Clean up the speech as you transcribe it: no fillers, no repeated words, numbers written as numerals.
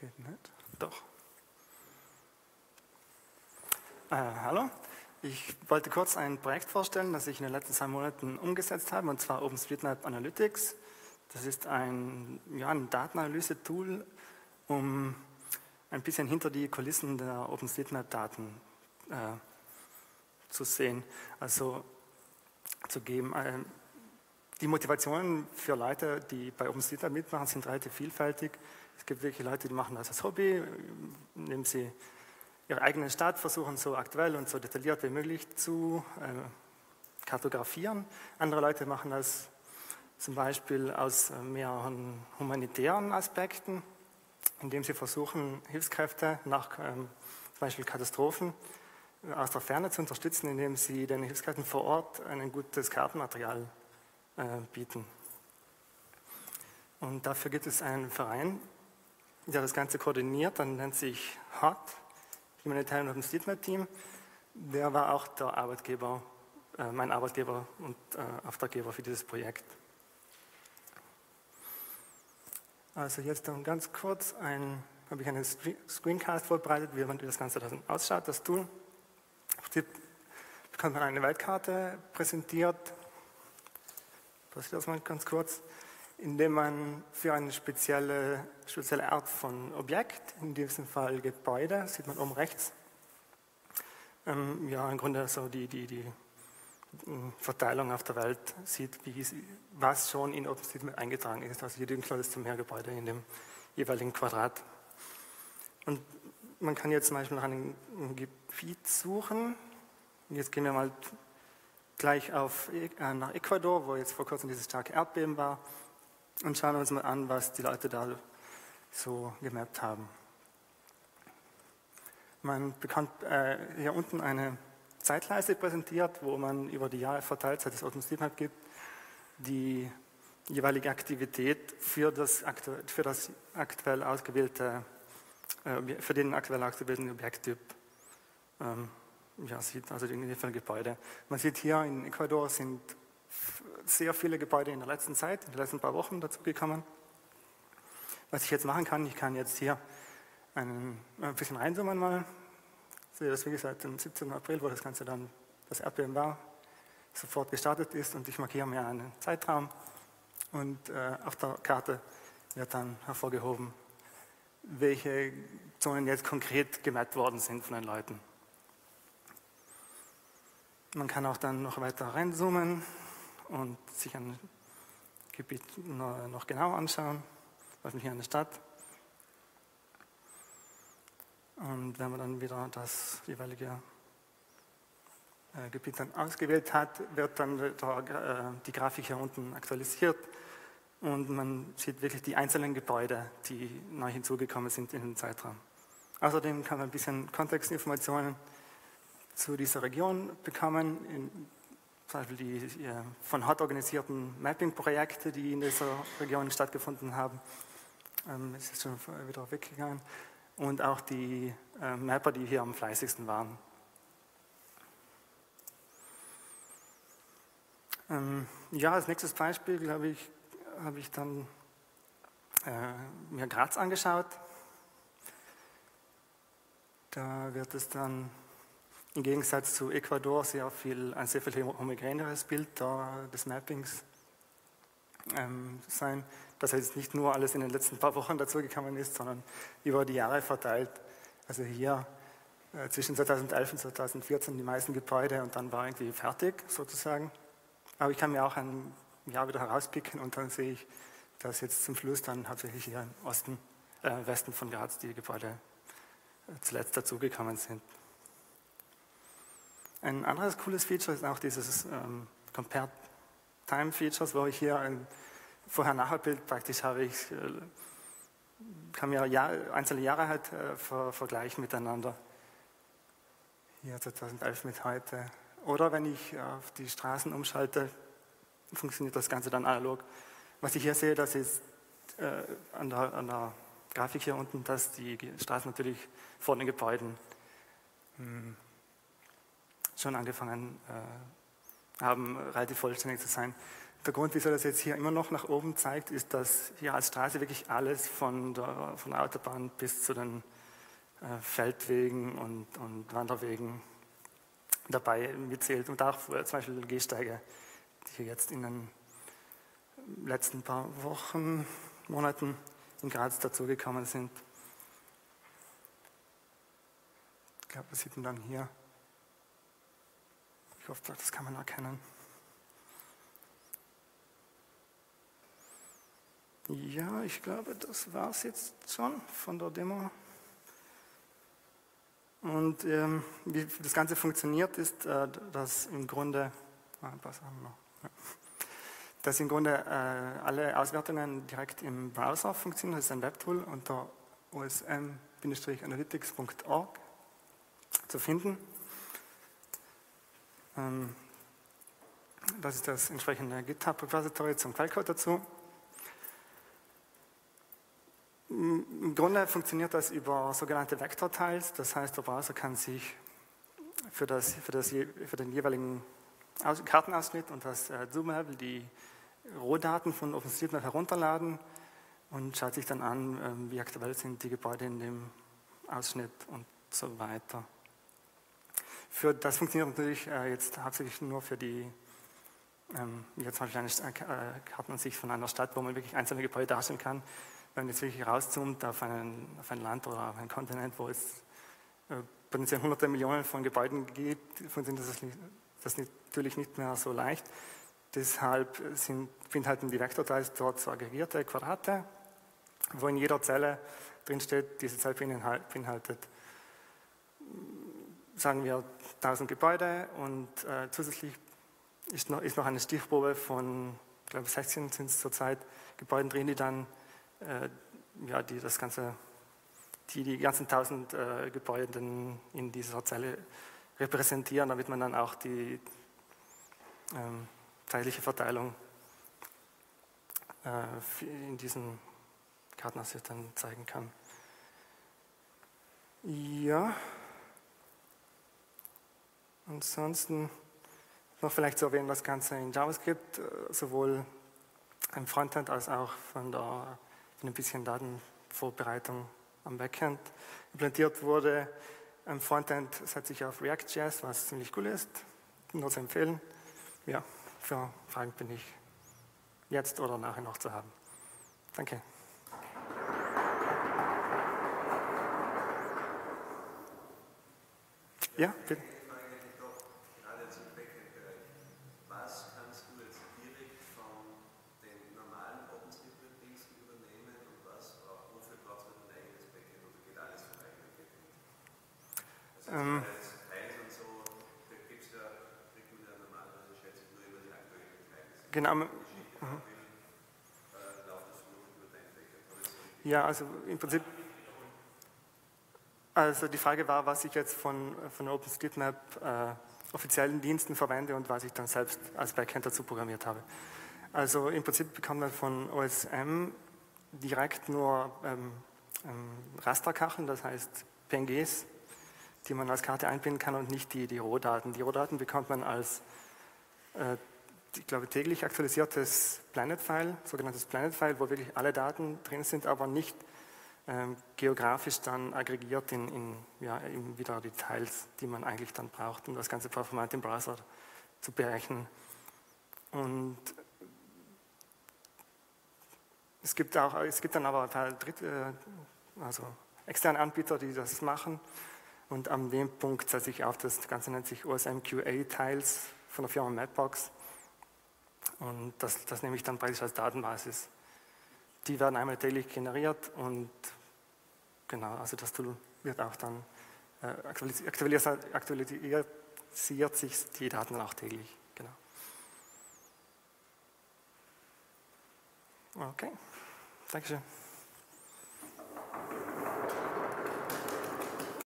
Geht nicht. Doch. Hallo. Ich wollte kurz ein Projekt vorstellen, das ich in den letzten 2 Monaten umgesetzt habe, und zwar OpenStreetMap Analytics. Das ist ein Datenanalyse-Tool, um ein bisschen hinter die Kulissen der OpenStreetMap-Daten zu sehen, also zu geben. Die Motivationen für Leute, die bei OpenStreetMap mitmachen, sind relativ vielfältig. Es gibt wirklich Leute, die machen das als Hobby, indem sie ihre eigene Stadt versuchen, so aktuell und so detailliert wie möglich zu kartografieren. Andere Leute machen das zum Beispiel aus mehreren humanitären Aspekten, indem sie versuchen, Hilfskräfte nach zum Beispiel Katastrophen aus der Ferne zu unterstützen, indem sie den Hilfskräften vor Ort ein gutes Kartenmaterial bieten. Und dafür gibt es einen Verein, der das Ganze koordiniert, dann nennt sich HOT, Humanitarian OpenStreetMap Team. Der war auch der Arbeitgeber, mein Arbeitgeber und Auftraggeber für dieses Projekt. Also jetzt dann ganz kurz habe ich einen Screencast vorbereitet, wie das Ganze dann ausschaut, das Tool. Im Prinzip bekommt man eine Weltkarte präsentiert, passiert das mal ganz kurz, indem man für eine spezielle Art von Objekt, in diesem Fall Gebäude, sieht man oben rechts, im Grunde so die Verteilung auf der Welt sieht, was schon in OpenStreetMap eingetragen ist. Also je dunkler, desto mehr Gebäude in dem jeweiligen Quadrat. Und man kann jetzt zum Beispiel nach einem Gebiet suchen. Und jetzt gehen wir mal gleich nach Ecuador, wo jetzt vor kurzem dieses starke Erdbeben war, und schauen uns mal an, was die Leute da so gemappt haben. Man bekommt hier unten eine Zeitleiste präsentiert, wo man über die Jahre verteilt, seit es OpenStreetMap gibt, die jeweilige Aktivität für den aktuell ausgewählten Objekttyp sieht, also in jedem Fall Gebäude. Man sieht hier in Ecuador sind sehr viele Gebäude in der letzten Zeit, in den letzten paar Wochen dazugekommen. Was ich jetzt machen kann, ich kann jetzt hier ein bisschen reinzoomen mal. Ich sehe das, wie gesagt, am 17. April, wo das Ganze dann, das Erdbeben war, sofort gestartet ist, und ich markiere mir einen Zeitraum, und auf der Karte wird dann hervorgehoben, welche Zonen jetzt konkret gemappt worden sind von den Leuten. Man kann auch dann noch weiter reinzoomen und sich ein Gebiet noch genauer anschauen, beispielsweise hier in der Stadt. Und wenn man dann wieder das jeweilige Gebiet dann ausgewählt hat, wird dann die Grafik hier unten aktualisiert, und man sieht wirklich die einzelnen Gebäude, die neu hinzugekommen sind in den Zeitraum. Außerdem kann man ein bisschen Kontextinformationen zu dieser Region bekommen, zum Beispiel die von HOT organisierten Mapping-Projekte, die in dieser Region stattgefunden haben. Es ist schon wieder weggegangen. Und auch die Mapper, die hier am fleißigsten waren. Als nächstes Beispiel habe ich dann mir Graz angeschaut. Da wird es dann im Gegensatz zu Ecuador ein sehr viel homogeneres Bild des Mappings sein. Das heißt, nicht nur alles in den letzten paar Wochen dazugekommen ist, sondern über die Jahre verteilt. Also hier zwischen 2011 und 2014 die meisten Gebäude, und dann war irgendwie fertig sozusagen. Aber ich kann mir auch ein Jahr wieder herauspicken, und dann sehe ich, dass jetzt zum Schluss dann hauptsächlich hier im Westen von Graz die Gebäude zuletzt dazugekommen sind. Ein anderes cooles Feature ist auch dieses Compared Time Features, wo ich hier ein Vorher-Nachher-Bild praktisch habe. Ich kann mir einzelne Jahre halt vergleichen miteinander. Hier 2011 mit heute. Oder wenn ich auf die Straßen umschalte, funktioniert das Ganze dann analog. Was ich hier sehe, das ist an der Grafik hier unten, dass die Straßen natürlich vor den Gebäuden schon angefangen haben, relativ vollständig zu sein. Der Grund, wieso das jetzt hier immer noch nach oben zeigt, ist, dass hier als Straße wirklich alles von der Autobahn bis zu den Feldwegen und Wanderwegen dabei mitzählt. Und auch zum Beispiel Gehsteige, die jetzt in den letzten paar Wochen, Monaten in Graz dazugekommen sind. Ich glaube, das sieht man dann hier. Ich hoffe, das kann man erkennen. Ja, ich glaube, das war es jetzt schon von der Demo. Und wie das Ganze funktioniert, ist, dass im Grunde, dass im Grunde alle Auswertungen direkt im Browser funktionieren. Das ist ein Webtool unter osm-analytics.org zu finden. Das ist das entsprechende GitHub-Repository zum Quellcode dazu. Im Grunde funktioniert das über sogenannte Vector-Tiles, das heißt, der Browser kann sich für den jeweiligen Kartenausschnitt und das Zoom-Level die Rohdaten von OpenStreetMap herunterladen und schaut sich dann an, wie aktuell sind die Gebäude in dem Ausschnitt und so weiter. Das funktioniert natürlich jetzt hauptsächlich nur für die, jetzt habe ich eine Kartenansicht von einer Stadt, wo man wirklich einzelne Gebäude darstellen kann. Wenn man jetzt wirklich rauszoomt auf ein Land oder auf einen Kontinent, wo es potenziell hunderte Millionen von Gebäuden gibt, funktioniert das natürlich nicht mehr so leicht. Deshalb beinhalten die Vektortiles dort so aggregierte Quadrate, wo in jeder Zelle drinsteht, diese Zelle beinhaltet, sagen wir, 1000 Gebäude und zusätzlich ist noch eine Stichprobe von, ich glaube 16 sind es zurzeit, Gebäuden drin, die dann die ganzen 1000 Gebäude in dieser Zelle repräsentieren, damit man dann auch die zeitliche Verteilung in diesem Kartenausschnitt dann zeigen kann. Ja, ansonsten noch vielleicht zu erwähnen, das Ganze in JavaScript sowohl im Frontend als auch von ein bisschen Datenvorbereitung am Backend implementiert wurde. Im Frontend setze ich auf React.js, was ziemlich cool ist, nur zu empfehlen. Ja, für Fragen bin ich jetzt oder nachher noch zu haben. Danke. Ja, bitte. Genau. Ja, also im Prinzip, also die Frage war, was ich jetzt von OpenStreetMap offiziellen Diensten verwende und was ich dann selbst als Backend dazu programmiert habe. Also im Prinzip bekommt man von OSM direkt nur Rasterkacheln, das heißt PNGs, die man als Karte einbinden kann und nicht die Rohdaten. Die Rohdaten bekommt man als ich glaube, täglich aktualisiertes Planet-File, sogenanntes Planet-File, wo wirklich alle Daten drin sind, aber nicht geografisch dann aggregiert in wieder Details, die man eigentlich dann braucht, um das Ganze performant im Browser zu berechnen. Und es gibt dann aber ein paar externe Anbieter, die das machen. Und an dem Punkt setze ich auf, das Ganze nennt sich OSM QA-Tiles von der Firma Mapbox. Und das nehme ich dann praktisch als Datenbasis. Die werden einmal täglich generiert und genau, also das Tool wird auch dann aktualisiert sich die Daten auch täglich. Genau. Okay, Dankeschön.